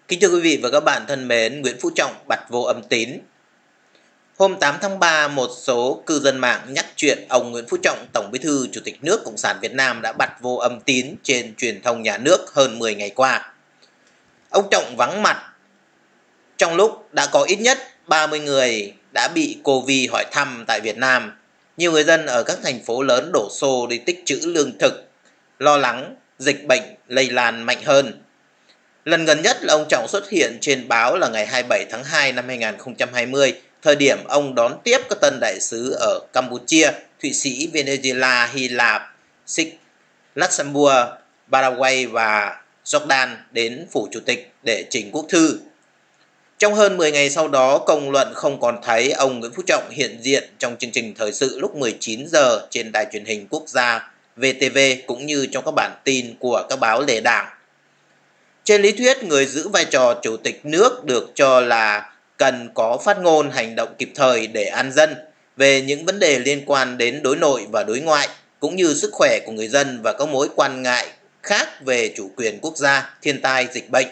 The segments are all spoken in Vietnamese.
Kính thưa quý vị và các bạn thân mến, Nguyễn Phú Trọng bặt vô âm tín. Hôm 8 tháng 3, một số cư dân mạng nhắc chuyện ông Nguyễn Phú Trọng, Tổng Bí thư Chủ tịch nước Cộng sản Việt Nam đã bặt vô âm tín trên truyền thông nhà nước hơn 10 ngày qua. Ông Trọng vắng mặt trong lúc đã có ít nhất 30 người đã bị Covid hỏi thăm tại Việt Nam. Nhiều người dân ở các thành phố lớn đổ xô đi tích trữ lương thực, lo lắng dịch bệnh lây lan mạnh hơn. Lần gần nhất là ông Trọng xuất hiện trên báo là ngày 27 tháng 2 năm 2020, thời điểm ông đón tiếp các tân đại sứ ở Campuchia, Thụy Sĩ, Venezuela, Hy Lạp, Luxembourg, Paraguay và Jordan đến phủ chủ tịch để trình quốc thư. Trong hơn 10 ngày sau đó, công luận không còn thấy ông Nguyễn Phú Trọng hiện diện trong chương trình thời sự lúc 19 giờ trên đài truyền hình quốc gia VTV cũng như trong các bản tin của các báo lề đảng. Trên lý thuyết, người giữ vai trò chủ tịch nước được cho là cần có phát ngôn hành động kịp thời để an dân về những vấn đề liên quan đến đối nội và đối ngoại, cũng như sức khỏe của người dân và các mối quan ngại khác về chủ quyền quốc gia, thiên tai, dịch bệnh.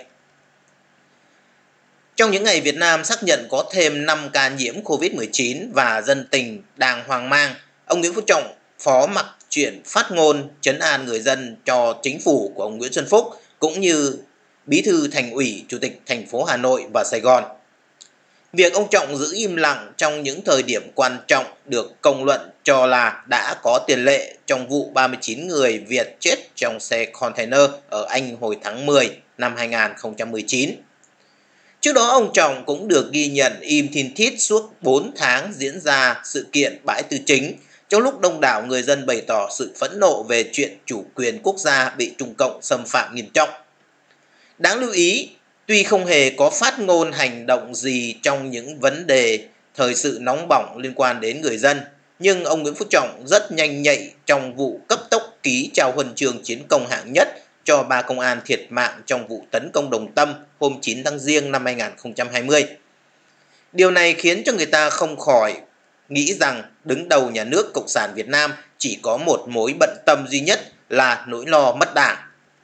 Trong những ngày Việt Nam xác nhận có thêm 5 ca nhiễm Covid-19 và dân tình đang hoang mang, ông Nguyễn Phú Trọng phó mặc chuyện phát ngôn trấn an người dân cho chính phủ của ông Nguyễn Xuân Phúc cũng như Bí thư Thành ủy, Chủ tịch thành phố Hà Nội và Sài Gòn. Việc ông Trọng giữ im lặng trong những thời điểm quan trọng được công luận cho là đã có tiền lệ trong vụ 39 người Việt chết trong xe container ở Anh hồi tháng 10 năm 2019. Trước đó, ông Trọng cũng được ghi nhận im thin thít suốt 4 tháng diễn ra sự kiện Bãi Tư Chính, trong lúc đông đảo người dân bày tỏ sự phẫn nộ về chuyện chủ quyền quốc gia bị Trung Cộng xâm phạm nghiêm trọng. Đáng lưu ý, tuy không hề có phát ngôn hành động gì trong những vấn đề thời sự nóng bỏng liên quan đến người dân, nhưng ông Nguyễn Phú Trọng rất nhanh nhạy trong vụ cấp tốc ký trao huân chương chiến công hạng nhất cho 3 công an thiệt mạng trong vụ tấn công Đồng Tâm hôm 9 tháng Giêng năm 2020. Điều này khiến cho người ta không khỏi nghĩ rằng đứng đầu nhà nước Cộng sản Việt Nam chỉ có một mối bận tâm duy nhất là nỗi lo mất đảng.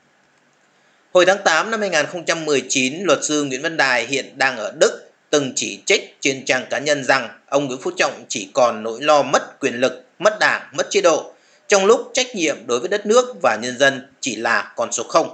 Hồi tháng 8 năm 2019, luật sư Nguyễn Văn Đài hiện đang ở Đức từng chỉ trích trên trang cá nhân rằng ông Nguyễn Phú Trọng chỉ còn nỗi lo mất quyền lực, mất đảng, mất chế độ, trong lúc trách nhiệm đối với đất nước và nhân dân chỉ là con số 0.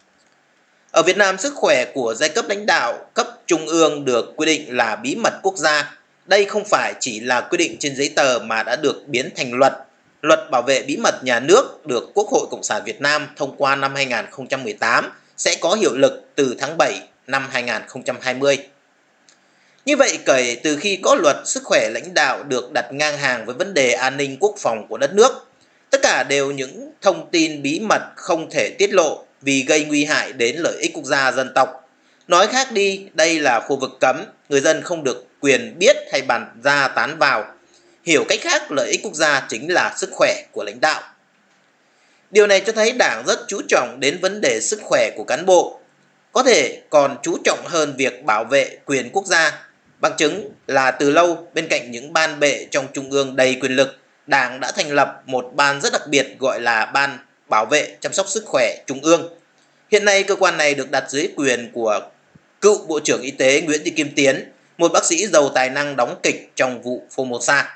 Ở Việt Nam, sức khỏe của giai cấp lãnh đạo cấp trung ương được quy định là bí mật quốc gia. Đây không phải chỉ là quy định trên giấy tờ mà đã được biến thành luật. Luật bảo vệ bí mật nhà nước được Quốc hội Cộng sản Việt Nam thông qua năm 2018 sẽ có hiệu lực từ tháng 7 năm 2020. Như vậy, kể từ khi có luật sức khỏe lãnh đạo được đặt ngang hàng với vấn đề an ninh quốc phòng của đất nước, tất cả đều những thông tin bí mật không thể tiết lộ vì gây nguy hại đến lợi ích quốc gia dân tộc. Nói khác đi, đây là khu vực cấm, người dân không được quyền biết hay bàn ra tán vào. Hiểu cách khác, lợi ích quốc gia chính là sức khỏe của lãnh đạo. Điều này cho thấy Đảng rất chú trọng đến vấn đề sức khỏe của cán bộ, có thể còn chú trọng hơn việc bảo vệ quyền quốc gia. Bằng chứng là từ lâu, bên cạnh những ban bệ trong Trung ương đầy quyền lực, Đảng đã thành lập một ban rất đặc biệt gọi là Ban Bảo vệ chăm sóc sức khỏe Trung ương. Hiện nay, cơ quan này được đặt dưới quyền của cựu Bộ trưởng Y tế Nguyễn Thị Kim Tiến, một bác sĩ giàu tài năng đóng kịch trong vụ Formosa.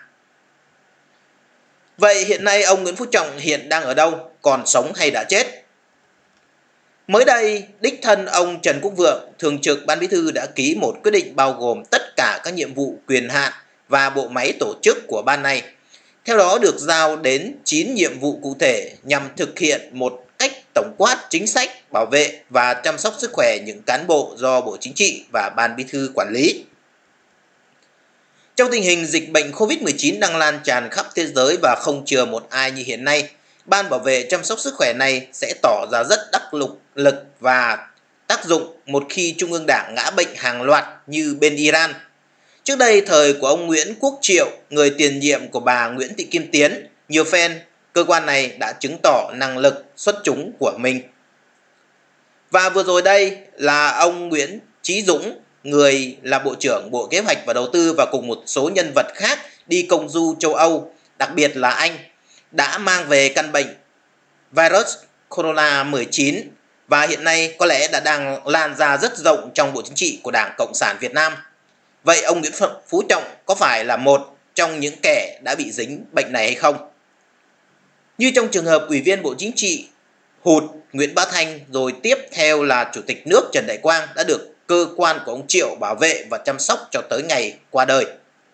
Vậy hiện nay ông Nguyễn Phú Trọng hiện đang ở đâu, còn sống hay đã chết? Mới đây, đích thân ông Trần Quốc Vượng, Thường trực Ban Bí thư đã ký một quyết định bao gồm tất cả các nhiệm vụ quyền hạn và bộ máy tổ chức của ban này. Theo đó được giao đến 9 nhiệm vụ cụ thể nhằm thực hiện một cách tổng quát chính sách bảo vệ và chăm sóc sức khỏe những cán bộ do Bộ Chính trị và Ban Bí thư quản lý. Trong tình hình dịch bệnh Covid-19 đang lan tràn khắp thế giới và không chừa một ai như hiện nay, Ban Bảo vệ chăm sóc sức khỏe này sẽ tỏ ra rất đắc lực và tác dụng một khi Trung ương Đảng ngã bệnh hàng loạt như bên Iran. Trước đây, thời của ông Nguyễn Quốc Triệu, người tiền nhiệm của bà Nguyễn Thị Kim Tiến, nhiều phen, cơ quan này đã chứng tỏ năng lực xuất chúng của mình. Và vừa rồi đây là ông Nguyễn Chí Dũng, người là Bộ trưởng Bộ Kế hoạch và Đầu tư và cùng một số nhân vật khác đi công du châu Âu, đặc biệt là Anh, đã mang về căn bệnh virus corona 19 và hiện nay có lẽ đã đang lan ra rất rộng trong Bộ Chính trị của Đảng Cộng sản Việt Nam. Vậy ông Nguyễn Phú Trọng có phải là một trong những kẻ đã bị dính bệnh này hay không? Như trong trường hợp Ủy viên Bộ Chính trị hụt Nguyễn Bá Thanh, rồi tiếp theo là Chủ tịch nước Trần Đại Quang đã được cơ quan của ông Triệu bảo vệ và chăm sóc cho tới ngày qua đời.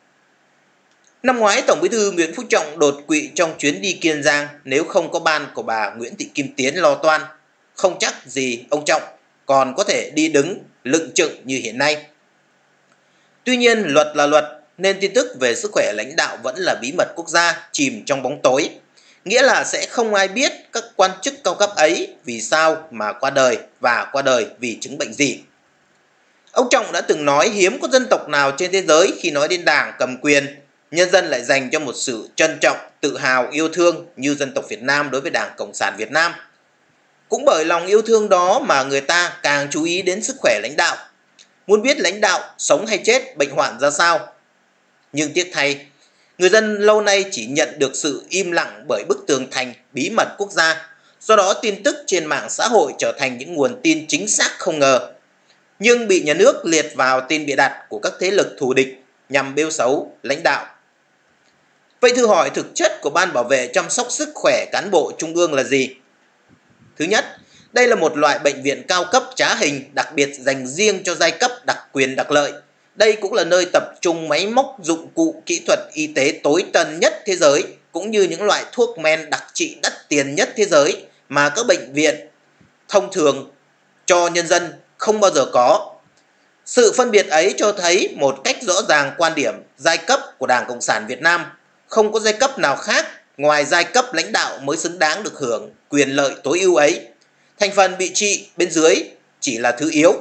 Năm ngoái, Tổng Bí thư Nguyễn Phú Trọng đột quỵ trong chuyến đi Kiên Giang, nếu không có ban của bà Nguyễn Thị Kim Tiến lo toan, không chắc gì ông Trọng còn có thể đi đứng lững chững như hiện nay. Tuy nhiên, luật là luật, nên tin tức về sức khỏe lãnh đạo vẫn là bí mật quốc gia, chìm trong bóng tối. Nghĩa là sẽ không ai biết các quan chức cao cấp ấy vì sao mà qua đời và qua đời vì chứng bệnh gì. Ông Trọng đã từng nói hiếm có dân tộc nào trên thế giới khi nói đến Đảng cầm quyền, nhân dân lại dành cho một sự trân trọng, tự hào, yêu thương như dân tộc Việt Nam đối với Đảng Cộng sản Việt Nam. Cũng bởi lòng yêu thương đó mà người ta càng chú ý đến sức khỏe lãnh đạo, muốn biết lãnh đạo sống hay chết, bệnh hoạn ra sao. Nhưng tiếc thay, người dân lâu nay chỉ nhận được sự im lặng bởi bức tường thành bí mật quốc gia, do đó tin tức trên mạng xã hội trở thành những nguồn tin chính xác không ngờ, nhưng bị nhà nước liệt vào tin bịa đặt của các thế lực thù địch nhằm bêu xấu lãnh đạo. Vậy thử hỏi thực chất của Ban Bảo vệ chăm sóc sức khỏe cán bộ Trung ương là gì? Thứ nhất, đây là một loại bệnh viện cao cấp trá hình đặc biệt dành riêng cho giai cấp đặc quyền đặc lợi. Đây cũng là nơi tập trung máy móc, dụng cụ, kỹ thuật y tế tối tân nhất thế giới, cũng như những loại thuốc men đặc trị đắt tiền nhất thế giới mà các bệnh viện thông thường cho nhân dân không bao giờ có. Sự phân biệt ấy cho thấy một cách rõ ràng quan điểm giai cấp của Đảng Cộng sản Việt Nam. Không có giai cấp nào khác ngoài giai cấp lãnh đạo mới xứng đáng được hưởng quyền lợi tối ưu ấy. Thành phần bị trị bên dưới chỉ là thứ yếu.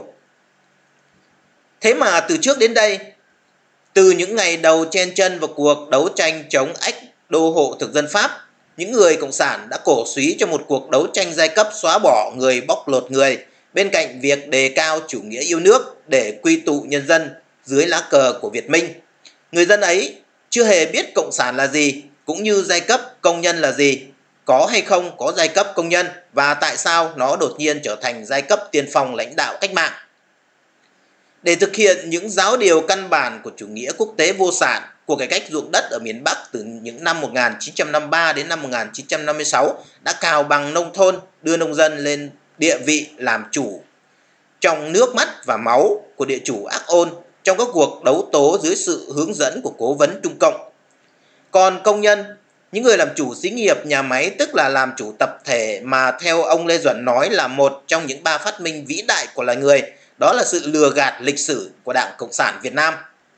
Thế mà từ trước đến đây, từ những ngày đầu chen chân vào cuộc đấu tranh chống ách đô hộ thực dân Pháp, những người Cộng sản đã cổ súy cho một cuộc đấu tranh giai cấp xóa bỏ người bóc lột người, bên cạnh việc đề cao chủ nghĩa yêu nước để quy tụ nhân dân dưới lá cờ của Việt Minh. Người dân ấy chưa hề biết Cộng sản là gì, cũng như giai cấp công nhân là gì, có hay không có giai cấp công nhân và tại sao nó đột nhiên trở thành giai cấp tiên phong lãnh đạo cách mạng. Để thực hiện những giáo điều căn bản của chủ nghĩa quốc tế vô sản, cuộc cải cách ruộng đất ở miền Bắc từ những năm 1953 đến năm 1956 đã cào bằng nông thôn, đưa nông dân lên địa vị làm chủ trong nước mắt và máu của địa chủ ác ôn trong các cuộc đấu tố dưới sự hướng dẫn của cố vấn Trung Cộng. Còn công nhân, những người làm chủ xí nghiệp, nhà máy, tức là làm chủ tập thể mà theo ông Lê Duẩn nói là một trong những 3 phát minh vĩ đại của loài người, đó là sự lừa gạt lịch sử của Đảng Cộng sản Việt Nam.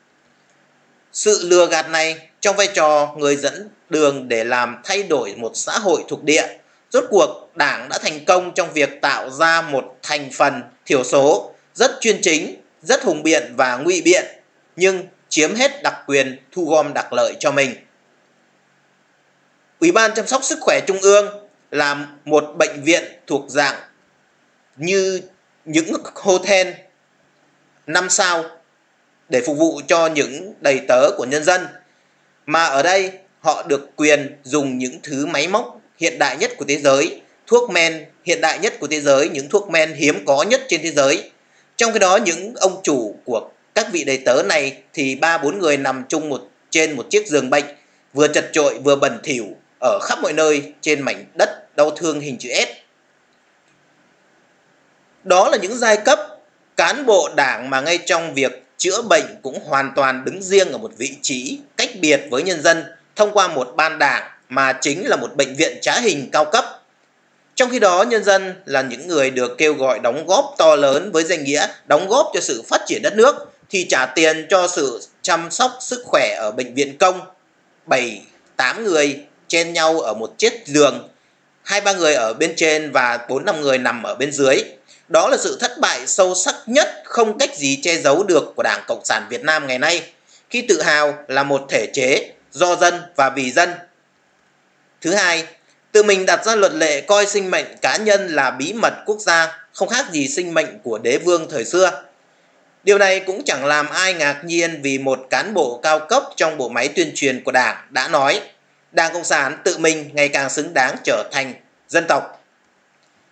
Sự lừa gạt này trong vai trò người dẫn đường để làm thay đổi một xã hội thuộc địa. Rốt cuộc, Đảng đã thành công trong việc tạo ra một thành phần thiểu số rất chuyên chính, rất hùng biện và ngụy biện, nhưng chiếm hết đặc quyền thu gom đặc lợi cho mình. Ủy ban chăm sóc sức khỏe Trung ương là một bệnh viện thuộc dạng như những hotel 5 sao để phục vụ cho những đầy tớ của nhân dân. Mà ở đây họ được quyền dùng những thứ máy móc hiện đại nhất của thế giới, thuốc men hiện đại nhất của thế giới, những thuốc men hiếm có nhất trên thế giới. Trong khi đó những ông chủ của các vị đầy tớ này thì 3-4 người nằm chung trên một chiếc giường bệnh, vừa chật chội vừa bẩn thỉu ở khắp mọi nơi trên mảnh đất đau thương hình chữ S. Đó là những giai cấp cán bộ Đảng mà ngay trong việc chữa bệnh cũng hoàn toàn đứng riêng ở một vị trí cách biệt với nhân dân thông qua một ban đảng mà chính là một bệnh viện trá hình cao cấp. Trong khi đó nhân dân là những người được kêu gọi đóng góp to lớn với danh nghĩa đóng góp cho sự phát triển đất nước thì trả tiền cho sự chăm sóc sức khỏe ở bệnh viện công 7-8 người chen nhau ở một chiếc giường, 2-3 người ở bên trên và 4-5 người nằm ở bên dưới. Đó là sự thất bại sâu sắc nhất không cách gì che giấu được của Đảng Cộng sản Việt Nam ngày nay, khi tự hào là một thể chế do dân và vì dân. Thứ hai, tự mình đặt ra luật lệ coi sinh mệnh cá nhân là bí mật quốc gia, không khác gì sinh mệnh của đế vương thời xưa. Điều này cũng chẳng làm ai ngạc nhiên vì một cán bộ cao cấp trong bộ máy tuyên truyền của Đảng đã nói Đảng Cộng sản tự mình ngày càng xứng đáng trở thành dân tộc.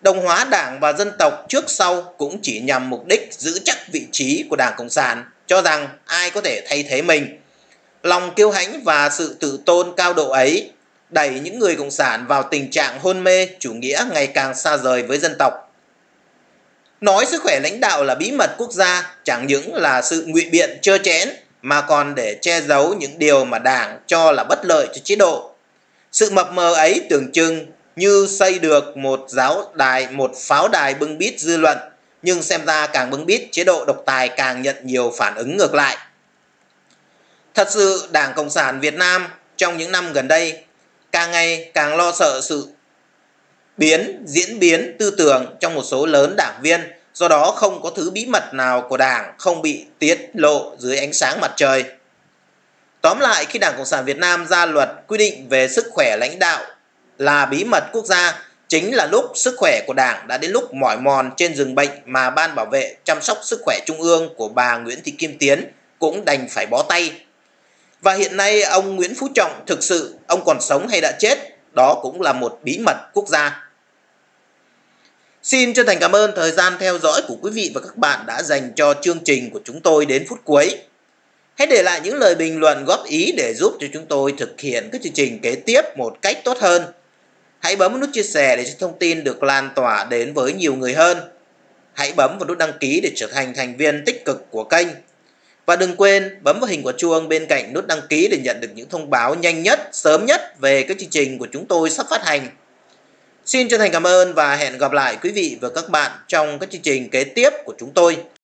Đồng hóa Đảng và dân tộc trước sau cũng chỉ nhằm mục đích giữ chắc vị trí của Đảng Cộng sản, cho rằng ai có thể thay thế mình. Lòng kiêu hãnh và sự tự tôn cao độ ấy đẩy những người Cộng sản vào tình trạng hôn mê chủ nghĩa ngày càng xa rời với dân tộc. Nói sức khỏe lãnh đạo là bí mật quốc gia chẳng những là sự ngụy biện trơ trẽn mà còn để che giấu những điều mà Đảng cho là bất lợi cho chế độ. Sự mập mờ ấy tưởng chừng như xây được một pháo đài bưng bít dư luận, nhưng xem ra càng bưng bít, chế độ độc tài càng nhận nhiều phản ứng ngược lại. Thật sự Đảng Cộng sản Việt Nam trong những năm gần đây càng ngày càng lo sợ sự diễn biến tư tưởng trong một số lớn đảng viên, do đó không có thứ bí mật nào của Đảng không bị tiết lộ dưới ánh sáng mặt trời. Tóm lại, khi Đảng Cộng sản Việt Nam ra luật quy định về sức khỏe lãnh đạo là bí mật quốc gia, chính là lúc sức khỏe của Đảng đã đến lúc mỏi mòn trên giường bệnh mà Ban Bảo vệ chăm sóc sức khỏe Trung ương của bà Nguyễn Thị Kim Tiến cũng đành phải bó tay. Và hiện nay ông Nguyễn Phú Trọng thực sự ông còn sống hay đã chết, đó cũng là một bí mật quốc gia. Xin chân thành cảm ơn thời gian theo dõi của quý vị và các bạn đã dành cho chương trình của chúng tôi đến phút cuối. Hãy để lại những lời bình luận góp ý để giúp cho chúng tôi thực hiện các chương trình kế tiếp một cách tốt hơn. Hãy bấm nút chia sẻ để cho thông tin được lan tỏa đến với nhiều người hơn. Hãy bấm vào nút đăng ký để trở thành thành viên tích cực của kênh. Và đừng quên bấm vào hình quả chuông bên cạnh nút đăng ký để nhận được những thông báo nhanh nhất, sớm nhất về các chương trình của chúng tôi sắp phát hành. Xin chân thành cảm ơn và hẹn gặp lại quý vị và các bạn trong các chương trình kế tiếp của chúng tôi.